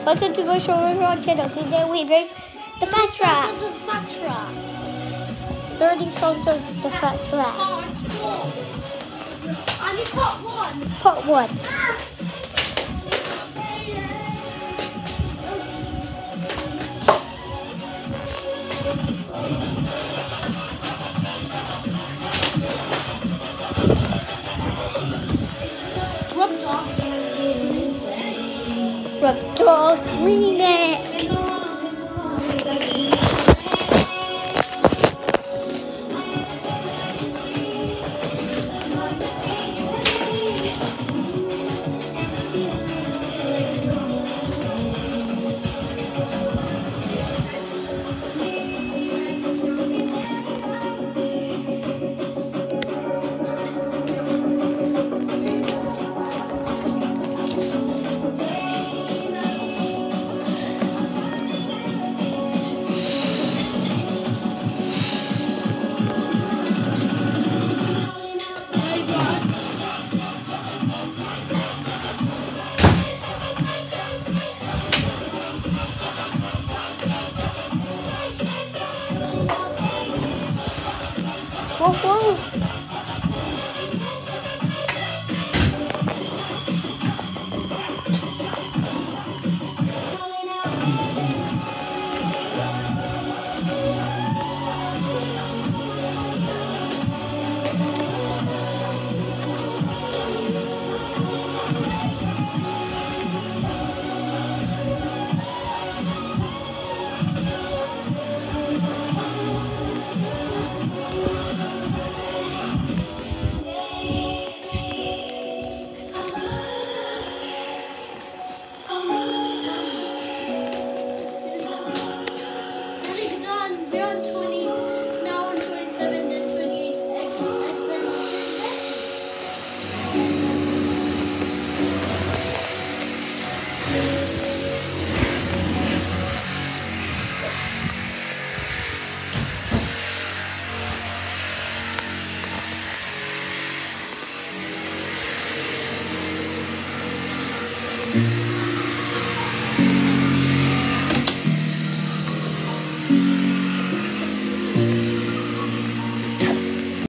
Welcome to my channel. Today we make the fat trap. Dirty songs of the fat trap. I need part one. Part 1. Rub Dog Remix. Whoa, whoa. Mm-hmm.